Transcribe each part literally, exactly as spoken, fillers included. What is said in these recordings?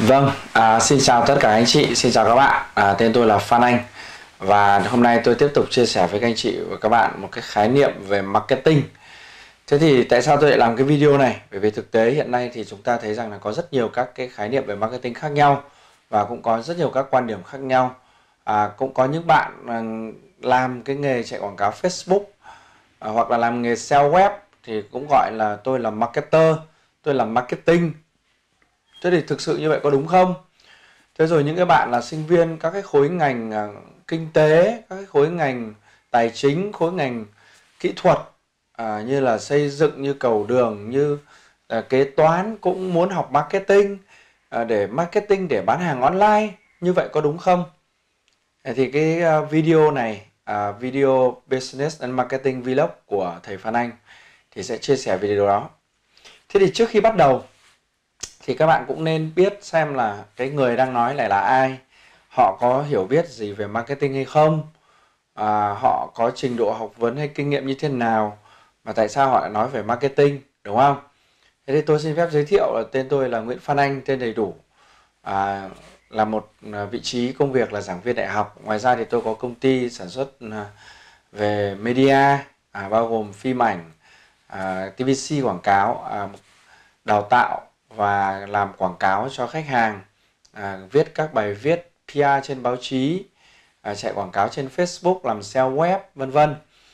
Vâng, à, xin chào tất cả anh chị, xin chào các bạn. À, tên tôi là Phan Anh và hôm nay tôi tiếp tục chia sẻ với các anh chị và các bạn một cái khái niệm về marketing. Thế thì tại sao tôi lại làm cái video này? Bởi vì thực tế hiện nay thì chúng ta thấy rằng là có rất nhiều các cái khái niệm về marketing khác nhau và cũng có rất nhiều các quan điểm khác nhau. À, cũng có những bạn à, làm cái nghề chạy quảng cáo Facebook à, hoặc là làm nghề sale web thì cũng gọi là tôi là marketer, tôi làm marketing. Thế thì thực sự như vậy có đúng không? Thế rồi những cái bạn là sinh viên các cái khối ngành à, kinh tế, các cái khối ngành tài chính, khối ngành kỹ thuật à, như là xây dựng, như cầu đường, như à, kế toán cũng muốn học marketing à, để marketing để bán hàng online. Như vậy có đúng không? Thì cái à, video này, à, video Business and Marketing Vlog của thầy Phan Anh thì sẽ chia sẻ về điều đó. Thế thì trước khi bắt đầu thì các bạn cũng nên biết xem là cái người đang nói lại là ai, họ có hiểu biết gì về marketing hay không, à, họ có trình độ học vấn hay kinh nghiệm như thế nào, mà tại sao họ lại nói về marketing, đúng không? Thế thì tôi xin phép giới thiệu là tên tôi là Nguyễn Phan Anh, tên đầy đủ à, là một vị trí công việc là giảng viên đại học. Ngoài ra thì tôi có công ty sản xuất về media à, bao gồm phim ảnh, à, tê vê xê, quảng cáo, à, đào tạo và làm quảng cáo cho khách hàng, à, viết các bài viết pê e trên báo chí, à, chạy quảng cáo trên Facebook, làm sale web, vân vân.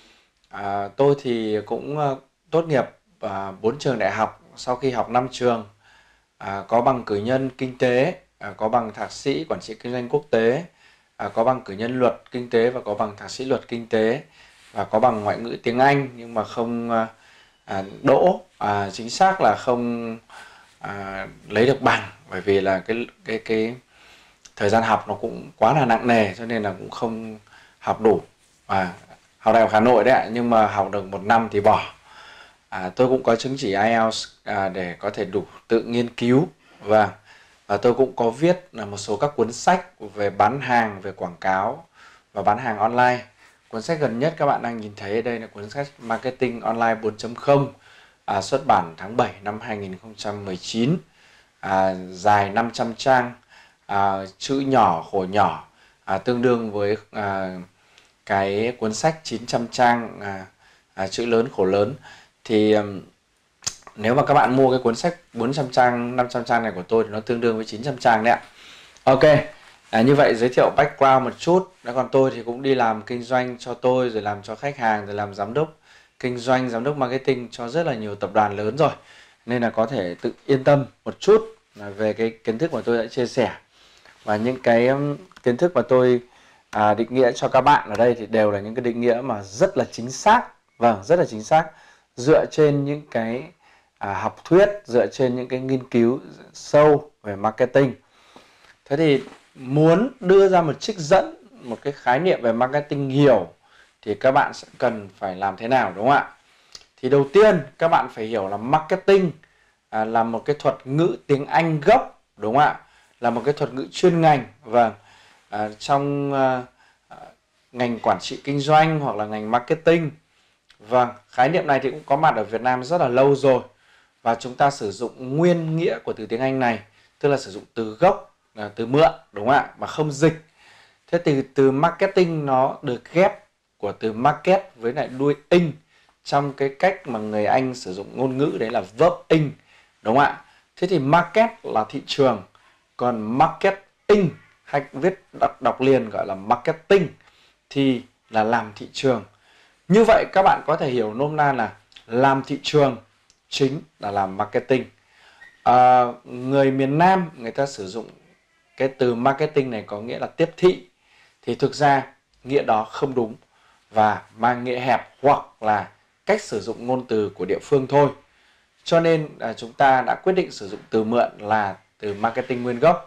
À, tôi thì cũng uh, tốt nghiệp à, bốn trường đại học. Sau khi học năm trường, à, có bằng cử nhân kinh tế, à, có bằng thạc sĩ quản trị kinh doanh quốc tế, à, có bằng cử nhân luật kinh tế và có bằng thạc sĩ luật kinh tế, và có bằng ngoại ngữ tiếng Anh nhưng mà không uh, à, đỗ, à, chính xác là không À, lấy được bằng, bởi vì là cái cái cái thời gian học nó cũng quá là nặng nề cho nên là cũng không học đủ. À, học đại học Hà Nội đấy ạ, nhưng mà học được một năm thì bỏ. À, tôi cũng có chứng chỉ ai eo à, để có thể đủ tự nghiên cứu, và và tôi cũng có viết là một số các cuốn sách về bán hàng, về quảng cáo và bán hàng online. Cuốn sách gần nhất các bạn đang nhìn thấy ở đây là cuốn sách Marketing Online bốn chấm không, à, xuất bản tháng bảy năm hai nghìn không trăm mười chín, à, dài năm trăm trang, à, chữ nhỏ khổ nhỏ, à, tương đương với à, cái cuốn sách chín trăm trang, à, à, chữ lớn khổ lớn. Thì um, nếu mà các bạn mua cái cuốn sách bốn trăm trang, năm trăm trang này của tôi thì nó tương đương với chín trăm trang đấy ạ. Ok, à, như vậy giới thiệu background một chút. Đó, còn tôi thì cũng đi làm kinh doanh cho tôi, rồi làm cho khách hàng, rồi làm giám đốc kinh doanh, giám đốc marketing cho rất là nhiều tập đoàn lớn rồi. Nên là có thể tự yên tâm một chút về cái kiến thức mà tôi đã chia sẻ. Và những cái kiến thức mà tôi à, định nghĩa cho các bạn ở đây thì đều là những cái định nghĩa mà rất là chính xác. Vâng, rất là chính xác. Dựa trên những cái à, học thuyết, dựa trên những cái nghiên cứu sâu về marketing. Thế thì muốn đưa ra một trích dẫn, một cái khái niệm về marketing hiểu thì các bạn sẽ cần phải làm thế nào, đúng không ạ? Thì đầu tiên các bạn phải hiểu là marketing à, là một cái thuật ngữ tiếng Anh gốc, đúng không ạ? Là một cái thuật ngữ chuyên ngành. Vâng, à, trong à, ngành quản trị kinh doanh hoặc là ngành marketing. Vâng, khái niệm này thì cũng có mặt ở Việt Nam rất là lâu rồi, và chúng ta sử dụng nguyên nghĩa của từ tiếng Anh này, tức là sử dụng từ gốc, là từ mượn, đúng không ạ, mà không dịch. Thế từ từ marketing nó được ghép của từ market với lại đuôi ing trong cái cách mà người Anh sử dụng ngôn ngữ, đấy là verb ing, đúng không ạ? Thế thì market là thị trường, còn marketing hay viết đọc, đọc liền gọi là marketing thì là làm thị trường. Như vậy các bạn có thể hiểu nôm na là làm thị trường chính là làm marketing. À, người miền Nam người ta sử dụng cái từ marketing này có nghĩa là tiếp thị, thì thực ra nghĩa đó không đúng và mang nghĩa hẹp hoặc là cách sử dụng ngôn từ của địa phương thôi. Cho nên à, chúng ta đã quyết định sử dụng từ mượn là từ marketing nguyên gốc.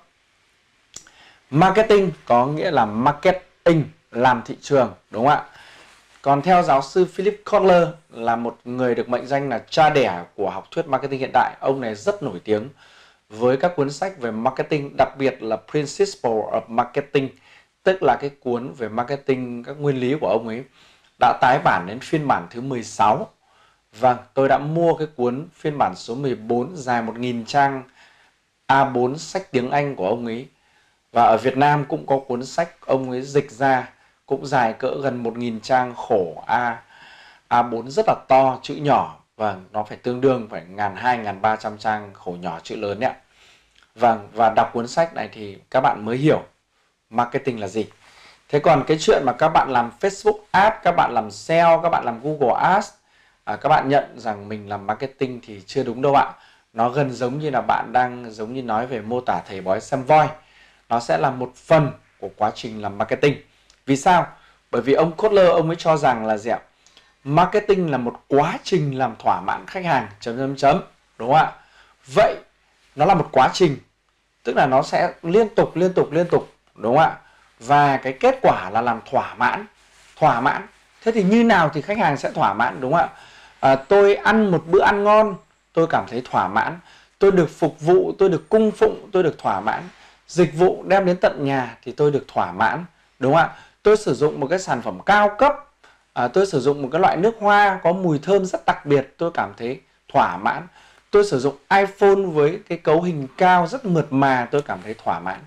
Marketing có nghĩa là marketing, làm thị trường, đúng không ạ? Còn theo giáo sư Philip Kotler, là một người được mệnh danh là cha đẻ của học thuyết marketing hiện đại. Ông này rất nổi tiếng với các cuốn sách về marketing, đặc biệt là Principles of Marketing, tức là cái cuốn về marketing, các nguyên lý của ông ấy đã tái bản đến phiên bản thứ mười sáu. Vâng, tôi đã mua cái cuốn phiên bản số mười bốn dài một nghìn trang A bốn sách tiếng Anh của ông ấy. Và ở Việt Nam cũng có cuốn sách ông ấy dịch ra, cũng dài cỡ gần một nghìn trang, khổ A A bốn rất là to, chữ nhỏ. Và nó phải tương đương phải ngàn hai, ngàn ba trăm trang, khổ nhỏ chữ lớn đấy ạ. Vâng, và đọc cuốn sách này thì các bạn mới hiểu marketing là gì. Thế còn cái chuyện mà các bạn làm Facebook Ads, các bạn làm sale, các bạn làm Google Ads, à, các bạn nhận rằng mình làm marketing thì chưa đúng đâu ạ. Nó gần giống như là bạn đang giống như nói về mô tả thầy bói xem voi. Nó sẽ là một phần của quá trình làm marketing. Vì sao? Bởi vì ông Kotler ông ấy cho rằng là gì ạ? Marketing là một quá trình làm thỏa mãn khách hàng, chấm chấm chấm, đúng không ạ? Vậy nó là một quá trình, tức là nó sẽ liên tục liên tục liên tục, đúng không ạ? Và cái kết quả là làm thỏa mãn. Thỏa mãn. Thế thì như nào thì khách hàng sẽ thỏa mãn, đúng không ạ? À, tôi ăn một bữa ăn ngon, tôi cảm thấy thỏa mãn. Tôi được phục vụ, tôi được cung phụng, tôi được thỏa mãn. Dịch vụ đem đến tận nhà thì tôi được thỏa mãn, đúng không ạ? Tôi sử dụng một cái sản phẩm cao cấp, à, tôi sử dụng một cái loại nước hoa có mùi thơm rất đặc biệt, tôi cảm thấy thỏa mãn. Tôi sử dụng iPhone với cái cấu hình cao rất mượt mà, tôi cảm thấy thỏa mãn.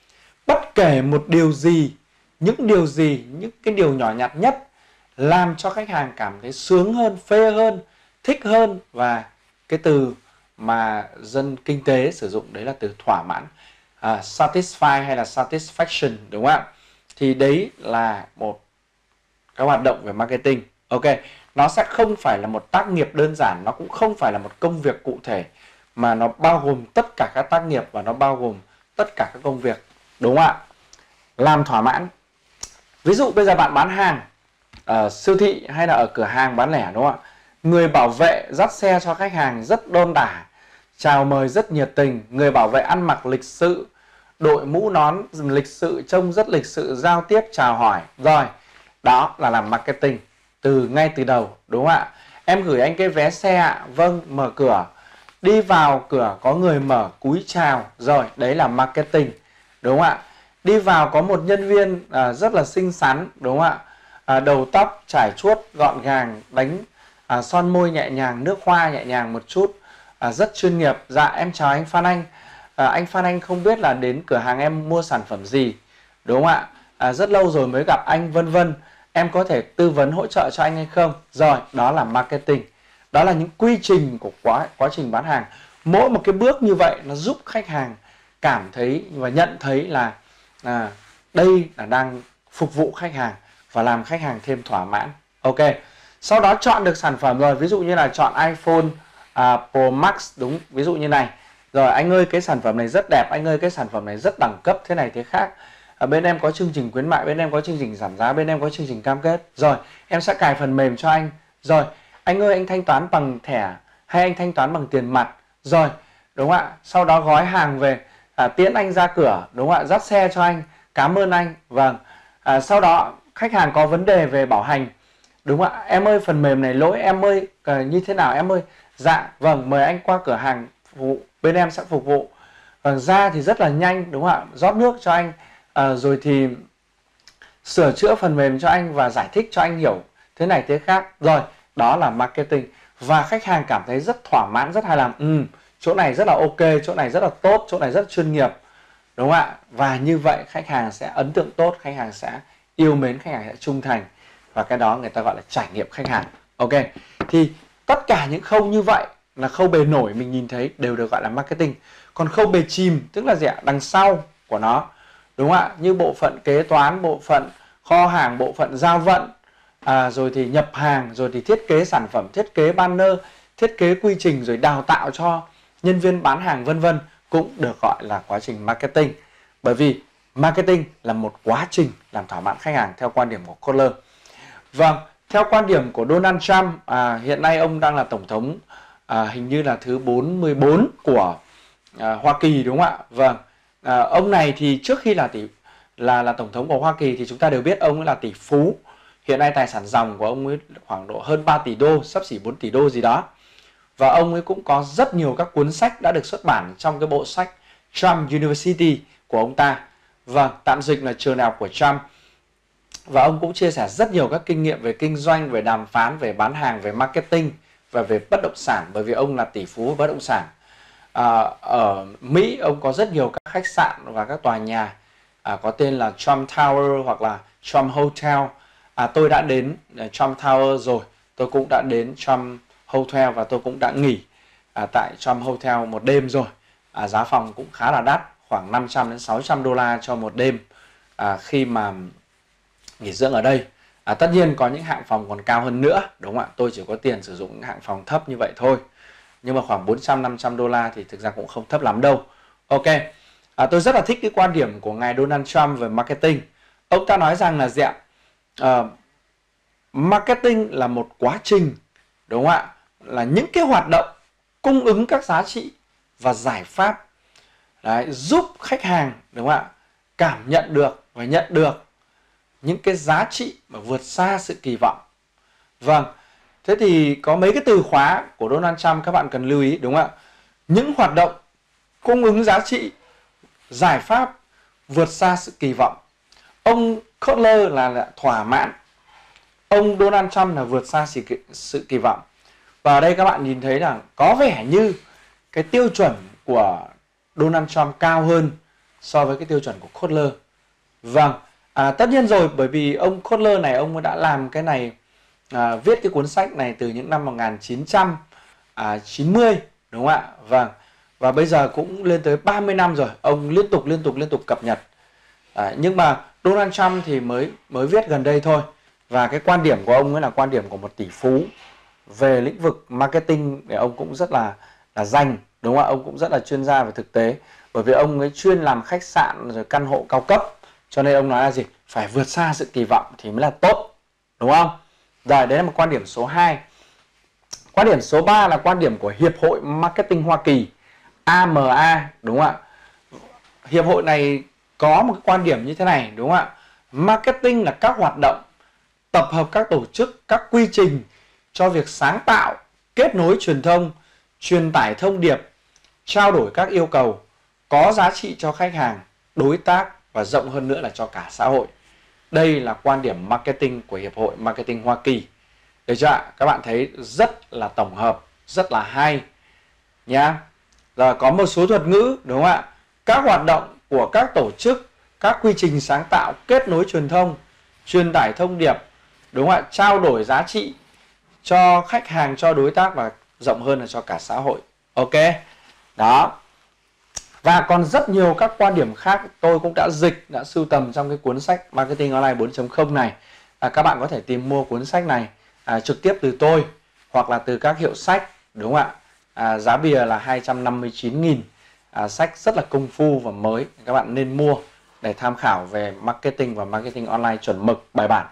Bất kể một điều gì, những điều gì, những cái điều nhỏ nhặt nhất làm cho khách hàng cảm thấy sướng hơn, phê hơn, thích hơn. Và cái từ mà dân kinh tế sử dụng đấy là từ thỏa mãn, à, satisfy hay là satisfaction, đúng không ạ? Thì đấy là một cái hoạt động về marketing. Ok, nó sẽ không phải là một tác nghiệp đơn giản, nó cũng không phải là một công việc cụ thể, mà nó bao gồm tất cả các tác nghiệp và nó bao gồm tất cả các công việc, đúng không ạ? Làm thỏa mãn. Ví dụ bây giờ bạn bán hàng ở siêu thị hay là ở cửa hàng bán lẻ, đúng không ạ? Người bảo vệ dắt xe cho khách hàng rất đôn đả, chào mời rất nhiệt tình. Người bảo vệ ăn mặc lịch sự, đội mũ nón lịch sự, trông rất lịch sự, giao tiếp chào hỏi. Rồi, đó là làm marketing từ ngay từ đầu, đúng không ạ? Em gửi anh cái vé xe ạ. Vâng, mở cửa. Đi vào cửa có người mở, cúi chào. Rồi, đấy là marketing, đúng không ạ? Đi vào có một nhân viên à, rất là xinh xắn, đúng không ạ? À, đầu tóc trải chuốt gọn gàng, đánh à, son môi nhẹ nhàng, nước hoa nhẹ nhàng một chút, à, rất chuyên nghiệp. Dạ em chào anh Phan Anh, à, anh Phan Anh không biết là đến cửa hàng em mua sản phẩm gì, đúng không ạ? À, rất lâu rồi mới gặp anh, vân vân. Em có thể tư vấn hỗ trợ cho anh hay không? Rồi, đó là marketing. Đó là những quy trình của quá, quá trình bán hàng. Mỗi một cái bước như vậy nó giúp khách hàng cảm thấy và nhận thấy là à, đây là đang phục vụ khách hàng và làm khách hàng thêm thỏa mãn. Ok, sau đó chọn được sản phẩm rồi, ví dụ như là chọn iPhone à, Pro Max, đúng, ví dụ như này. Rồi anh ơi cái sản phẩm này rất đẹp, anh ơi cái sản phẩm này rất đẳng cấp, thế này thế khác. Ở bên em có chương trình khuyến mại, bên em có chương trình giảm giá, bên em có chương trình cam kết. Rồi em sẽ cài phần mềm cho anh. Rồi anh ơi anh thanh toán bằng thẻ hay anh thanh toán bằng tiền mặt. Rồi, đúng không ạ? Sau đó gói hàng về, à, tiễn anh ra cửa, đúng không ạ? Dắt xe cho anh, cảm ơn anh. Vâng, à, sau đó khách hàng có vấn đề về bảo hành, đúng không ạ? Em ơi phần mềm này lỗi, em ơi à, như thế nào em ơi? Dạ vâng, mời anh qua cửa hàng phục vụ, bên em sẽ phục vụ. Vâng, ra thì rất là nhanh, đúng không ạ? Rót nước cho anh, à, rồi thì sửa chữa phần mềm cho anh và giải thích cho anh hiểu thế này thế khác. Rồi, đó là marketing. Và khách hàng cảm thấy rất thỏa mãn, rất hài lòng. Ừ, chỗ này rất là ok, chỗ này rất là tốt, chỗ này rất chuyên nghiệp, đúng không ạ? Và như vậy khách hàng sẽ ấn tượng tốt, khách hàng sẽ yêu mến, khách hàng sẽ trung thành. Và cái đó người ta gọi là trải nghiệm khách hàng. Ok, thì tất cả những khâu như vậy là khâu bề nổi mình nhìn thấy đều được gọi là marketing. Còn khâu bề chìm tức là gì ạ? Đằng sau của nó, đúng không ạ? Như bộ phận kế toán, bộ phận kho hàng, bộ phận giao vận, à, rồi thì nhập hàng, rồi thì thiết kế sản phẩm, thiết kế banner, thiết kế quy trình, rồi đào tạo cho nhân viên bán hàng, vân vân, cũng được gọi là quá trình marketing. Bởi vì marketing là một quá trình làm thỏa mãn khách hàng theo quan điểm của Kotler. Vâng, theo quan điểm của Donald Trump, à, hiện nay ông đang là tổng thống à, hình như là thứ bốn mươi bốn của à, Hoa Kỳ, đúng không ạ? Vâng, à, ông này thì trước khi là tỷ là là tổng thống của Hoa Kỳ thì chúng ta đều biết ông ấy là tỷ phú. Hiện nay tài sản ròng của ông ấy khoảng độ hơn ba tỷ đô, sắp xỉ bốn tỷ đô gì đó. Và ông ấy cũng có rất nhiều các cuốn sách đã được xuất bản trong cái bộ sách Trump University của ông ta. Vâng, tạm dịch là trường đại học của Trump. Và ông cũng chia sẻ rất nhiều các kinh nghiệm về kinh doanh, về đàm phán, về bán hàng, về marketing và về bất động sản, bởi vì ông là tỷ phú bất động sản. À, ở Mỹ ông có rất nhiều các khách sạn và các tòa nhà à, có tên là Trump Tower hoặc là Trump Hotel. À, tôi đã đến Trump Tower rồi, tôi cũng đã đến Trump Hotel và tôi cũng đã nghỉ à, tại Trump Hotel một đêm rồi. À, giá phòng cũng khá là đắt, khoảng năm trăm đến sáu trăm đô la cho một đêm à, khi mà nghỉ dưỡng ở đây. À, tất nhiên có những hạng phòng còn cao hơn nữa, đúng không ạ? Tôi chỉ có tiền sử dụng những hạng phòng thấp như vậy thôi. Nhưng mà khoảng bốn trăm năm trăm đô la thì thực ra cũng không thấp lắm đâu. Ok, à, tôi rất là thích cái quan điểm của ngài Donald Trump về marketing. Ông ta nói rằng là gì ạ? Uh, marketing là một quá trình, đúng không ạ? Là những cái hoạt động cung ứng các giá trị và giải pháp. Đấy, giúp khách hàng, đúng không ạ, cảm nhận được và nhận được những cái giá trị mà vượt xa sự kỳ vọng. Vâng, thế thì có mấy cái từ khóa của Donald Trump các bạn cần lưu ý, đúng không ạ? Những hoạt động cung ứng giá trị, giải pháp vượt xa sự kỳ vọng. Ông Kotler là, là thỏa mãn, ông Donald Trump là vượt xa sự, sự kỳ vọng. Và ở đây các bạn nhìn thấy là có vẻ như cái tiêu chuẩn của Donald Trump cao hơn so với cái tiêu chuẩn của Kotler. Vâng, à, tất nhiên rồi, bởi vì ông Kotler này ông đã làm cái này, à, viết cái cuốn sách này từ những năm một nghìn chín trăm chín mươi, đúng không ạ? Vâng, và bây giờ cũng lên tới ba mươi năm rồi, ông liên tục liên tục liên tục cập nhật. À, nhưng mà Donald Trump thì mới mới viết gần đây thôi. Và cái quan điểm của ông ấy là quan điểm của một tỷ phú về lĩnh vực marketing, để ông cũng rất là là danh, đúng không ạ? Ông cũng rất là chuyên gia về thực tế, bởi vì ông ấy chuyên làm khách sạn rồi căn hộ cao cấp, cho nên ông nói là gì? Phải vượt xa sự kỳ vọng thì mới là tốt, đúng không? Rồi, đấy là một quan điểm số hai. Quan điểm số ba là quan điểm của Hiệp hội Marketing Hoa Kỳ, A M A, đúng không ạ? Hiệp hội này có một cái quan điểm như thế này, đúng không ạ? Marketing là các hoạt động tập hợp các tổ chức, các quy trình cho việc sáng tạo, kết nối truyền thông, truyền tải thông điệp, trao đổi các yêu cầu, có giá trị cho khách hàng, đối tác và rộng hơn nữa là cho cả xã hội. Đây là quan điểm marketing của Hiệp hội Marketing Hoa Kỳ. Được chưa ạ? Các bạn thấy rất là tổng hợp, rất là hay nhá. Rồi có một số thuật ngữ, đúng không ạ? Các hoạt động của các tổ chức, các quy trình sáng tạo, kết nối truyền thông, truyền tải thông điệp, đúng không ạ? Trao đổi giá trị cho khách hàng, cho đối tác và rộng hơn là cho cả xã hội. Ok. Đó. Và còn rất nhiều các quan điểm khác tôi cũng đã dịch, đã sưu tầm trong cái cuốn sách Marketing Online bốn chấm không này. À, các bạn có thể tìm mua cuốn sách này à, trực tiếp từ tôi hoặc là từ các hiệu sách, đúng không ạ? À, giá bìa là hai trăm năm mươi chín nghìn. À, sách rất là công phu và mới, các bạn nên mua để tham khảo về marketing và marketing online chuẩn mực bài bản.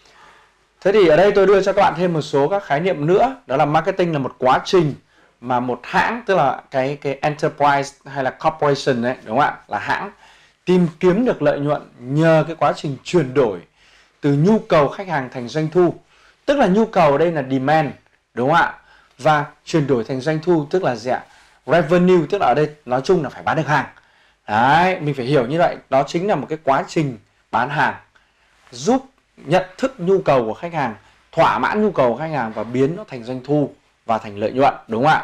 Thế thì ở đây tôi đưa cho các bạn thêm một số các khái niệm nữa. Đó là marketing là một quá trình mà một hãng, tức là cái cái enterprise hay là corporation đấy, đúng không ạ? Là hãng tìm kiếm được lợi nhuận nhờ cái quá trình chuyển đổi từ nhu cầu khách hàng thành doanh thu. Tức là nhu cầu ở đây là demand, đúng không ạ? Và chuyển đổi thành doanh thu tức là gì ạ? Revenue, tức là ở đây nói chung là phải bán được hàng. Đấy, mình phải hiểu như vậy. Đó chính là một cái quá trình bán hàng, giúp nhận thức nhu cầu của khách hàng, thỏa mãn nhu cầu của khách hàng và biến nó thành doanh thu và thành lợi nhuận, đúng không ạ?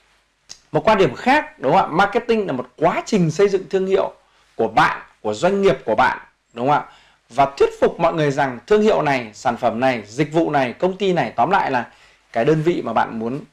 Một quan điểm khác, đúng không ạ? Marketing là một quá trình xây dựng thương hiệu của bạn, của doanh nghiệp của bạn, đúng không ạ? Và thuyết phục mọi người rằng thương hiệu này, sản phẩm này, dịch vụ này, công ty này, tóm lại là cái đơn vị mà bạn muốn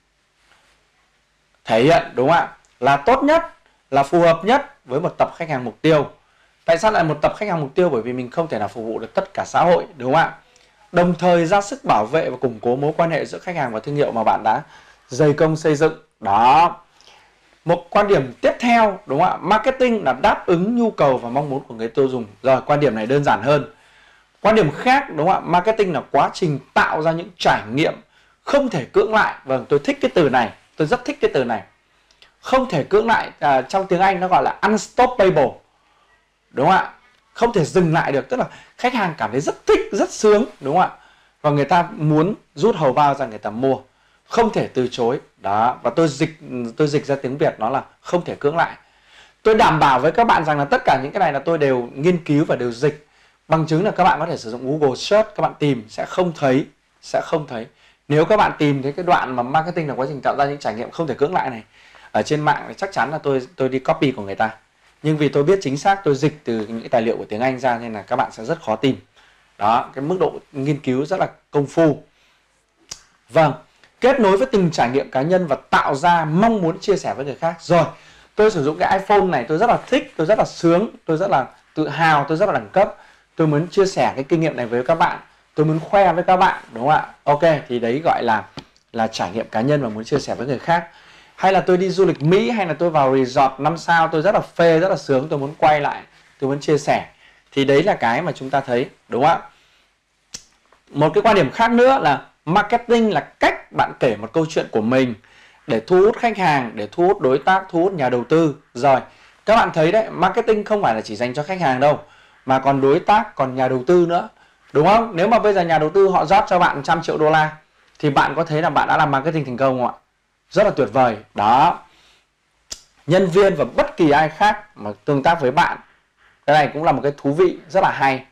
thể hiện, đúng không ạ? Là tốt nhất, là phù hợp nhất với một tập khách hàng mục tiêu. Tại sao lại một tập khách hàng mục tiêu? Bởi vì mình không thể nào phục vụ được tất cả xã hội, đúng không ạ? Đồng thời ra sức bảo vệ và củng cố mối quan hệ giữa khách hàng và thương hiệu mà bạn đã dày công xây dựng. Đó. Một quan điểm tiếp theo, đúng không ạ? Marketing là đáp ứng nhu cầu và mong muốn của người tiêu dùng. Rồi, quan điểm này đơn giản hơn. Quan điểm khác, đúng không ạ? Marketing là quá trình tạo ra những trải nghiệm không thể cưỡng lại. Vâng, tôi thích cái từ này. Tôi rất thích cái từ này. Không thể cưỡng lại, à, trong tiếng Anh nó gọi là unstoppable. Đúng không ạ? Không thể dừng lại được. Tức là khách hàng cảm thấy rất thích, rất sướng, đúng không ạ? Và người ta muốn rút hầu bao ra người ta mua. Không thể từ chối. Đó. Và tôi dịch tôi dịch ra tiếng Việt nó là không thể cưỡng lại. Tôi đảm bảo với các bạn rằng là tất cả những cái này là tôi đều nghiên cứu và đều dịch. Bằng chứng là các bạn có thể sử dụng Google Search, các bạn tìm sẽ không thấy. Sẽ không thấy. Nếu các bạn tìm thấy cái đoạn mà marketing là quá trình tạo ra những trải nghiệm không thể cưỡng lại này, ở trên mạng thì chắc chắn là tôi tôi đi copy của người ta. Nhưng vì tôi biết chính xác tôi dịch từ những cái tài liệu của tiếng Anh ra nên là các bạn sẽ rất khó tìm. Đó, cái mức độ nghiên cứu rất là công phu. Vâng, kết nối với từng trải nghiệm cá nhân và tạo ra mong muốn chia sẻ với người khác. Rồi, tôi sử dụng cái iPhone này tôi rất là thích, tôi rất là sướng, tôi rất là tự hào, tôi rất là đẳng cấp. Tôi muốn chia sẻ cái kinh nghiệm này với các bạn, tôi muốn khoe với các bạn, đúng không ạ? Ok, thì đấy gọi là là trải nghiệm cá nhân và muốn chia sẻ với người khác. Hay là tôi đi du lịch Mỹ, hay là tôi vào resort năm sao, tôi rất là phê, rất là sướng, tôi muốn quay lại, tôi muốn chia sẻ. Thì đấy là cái mà chúng ta thấy, đúng không ạ? Một cái quan điểm khác nữa là marketing là cách bạn kể một câu chuyện của mình để thu hút khách hàng, để thu hút đối tác, thu hút nhà đầu tư. Rồi, các bạn thấy đấy, marketing không phải là chỉ dành cho khách hàng đâu, mà còn đối tác, còn nhà đầu tư nữa. Đúng không? Nếu mà bây giờ nhà đầu tư họ rót cho bạn một trăm triệu đô la thì bạn có thấy là bạn đã làm marketing thành công không ạ? Rất là tuyệt vời. Đó. Nhân viên và bất kỳ ai khác mà tương tác với bạn, cái này cũng là một cái thú vị rất là hay.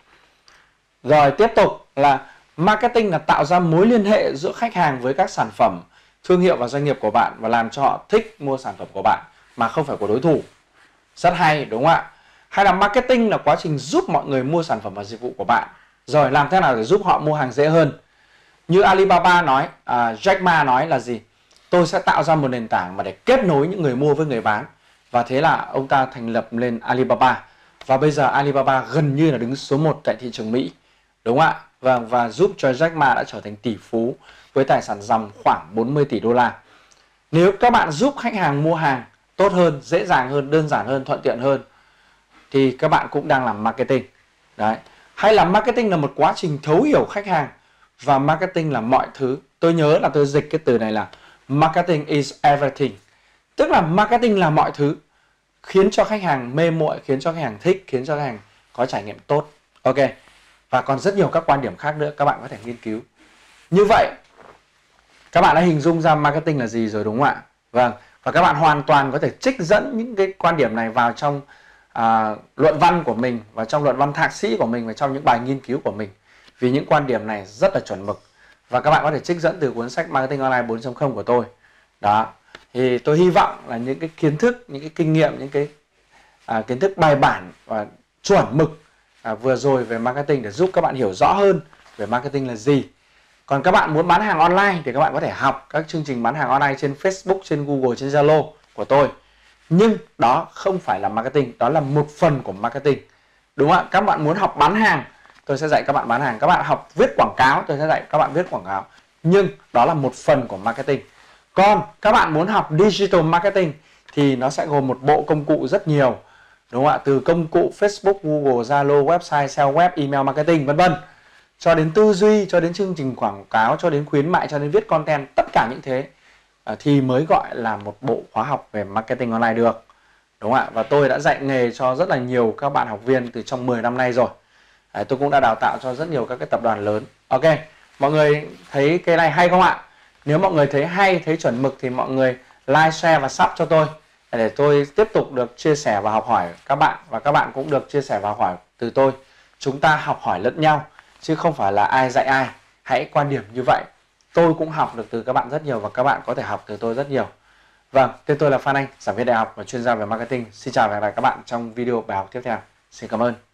Rồi tiếp tục là marketing là tạo ra mối liên hệ giữa khách hàng với các sản phẩm, thương hiệu và doanh nghiệp của bạn và làm cho họ thích mua sản phẩm của bạn mà không phải của đối thủ. Rất hay, đúng không ạ? Hay là marketing là quá trình giúp mọi người mua sản phẩm và dịch vụ của bạn. Rồi làm thế nào để giúp họ mua hàng dễ hơn? Như Alibaba nói, à, Jack Ma nói là gì? Tôi sẽ tạo ra một nền tảng mà để kết nối những người mua với người bán. Và thế là ông ta thành lập lên Alibaba. Và bây giờ Alibaba gần như là đứng số một tại thị trường Mỹ. Đúng không ạ? Và, và giúp cho Jack Ma đã trở thành tỷ phú với tài sản ròng khoảng bốn mươi tỷ đô la. Nếu các bạn giúp khách hàng mua hàng tốt hơn, dễ dàng hơn, đơn giản hơn, thuận tiện hơn thì các bạn cũng đang làm marketing. Đấy. Hay là marketing là một quá trình thấu hiểu khách hàng và marketing là mọi thứ. Tôi nhớ là tôi dịch cái từ này là marketing is everything. Tức là marketing là mọi thứ, khiến cho khách hàng mê muội, khiến cho khách hàng thích, khiến cho khách hàng có trải nghiệm tốt. Ok. Và còn rất nhiều các quan điểm khác nữa các bạn có thể nghiên cứu. Như vậy các bạn đã hình dung ra marketing là gì rồi, đúng không ạ? Vâng. Và các bạn hoàn toàn có thể trích dẫn những cái quan điểm này vào trong à, luận văn của mình, và trong luận văn thạc sĩ của mình, và trong những bài nghiên cứu của mình. Vì những quan điểm này rất là chuẩn mực. Và các bạn có thể trích dẫn từ cuốn sách Marketing Online bốn chấm không của tôi. Đó. Thì tôi hy vọng là những cái kiến thức, những cái kinh nghiệm, những cái à, kiến thức bài bản và chuẩn mực à, vừa rồi về marketing để giúp các bạn hiểu rõ hơn về marketing là gì. Còn các bạn muốn bán hàng online thì các bạn có thể học các chương trình bán hàng online trên Facebook, trên Google, trên Zalo của tôi. Nhưng đó không phải là marketing, đó là một phần của marketing. Đúng không ạ? Các bạn muốn học bán hàng, tôi sẽ dạy các bạn bán hàng. Các bạn học viết quảng cáo, tôi sẽ dạy các bạn viết quảng cáo. Nhưng đó là một phần của marketing. Còn các bạn muốn học digital marketing thì nó sẽ gồm một bộ công cụ rất nhiều. Đúng không ạ? Từ công cụ Facebook, Google, Zalo, website, sell web, email marketing, vân vân, cho đến tư duy, cho đến chương trình quảng cáo, cho đến khuyến mại, cho đến viết content, tất cả những thế thì mới gọi là một bộ khóa học về marketing online được. Đúng không ạ? Và tôi đã dạy nghề cho rất là nhiều các bạn học viên từ trong mười năm nay rồi. Đấy, tôi cũng đã đào tạo cho rất nhiều các cái tập đoàn lớn. Ok, mọi người thấy cái này hay không ạ? Nếu mọi người thấy hay, thấy chuẩn mực thì mọi người like, share và sub cho tôi để tôi tiếp tục được chia sẻ và học hỏi các bạn, và các bạn cũng được chia sẻ và học hỏi từ tôi. Chúng ta học hỏi lẫn nhau chứ không phải là ai dạy ai. Hãy quan điểm như vậy. Tôi cũng học được từ các bạn rất nhiều và các bạn có thể học từ tôi rất nhiều. Vâng, tên tôi là Phan Anh, giảng viên đại học và chuyên gia về marketing. Xin chào và hẹn gặp lại các bạn trong video bài học tiếp theo. Xin cảm ơn.